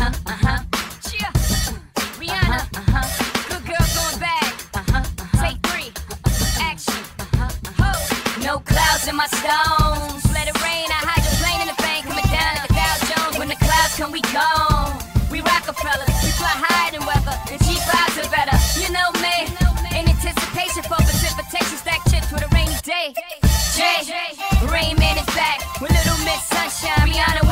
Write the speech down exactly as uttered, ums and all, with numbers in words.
Uh-huh, uh-huh. Yeah. Rihanna. Uh-huh. Good girl going bad. Uh-huh. Take three. Action. Ho. No clouds in my stones. Let it rain. I hydroplane in the bank. Coming down like a Dow Jones. When the clouds come, we gone. We Rockefeller. We fly higher than weather. And cheap vibes are better. You know me. In anticipation for precipitation. Stack chips with a rainy day. Jay. Rain Man is back. With Little Miss Sunshine. Rihanna.